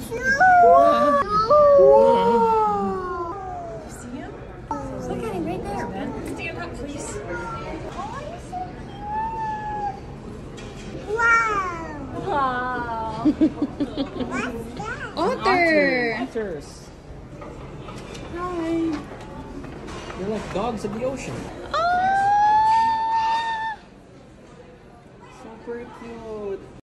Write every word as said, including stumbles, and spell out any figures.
Whoa. Whoa. You see him? Look at him right there, man. Stand up, please. Wow. Wow. What's that? Otter. Otters. Hi. You're like dogs of the ocean.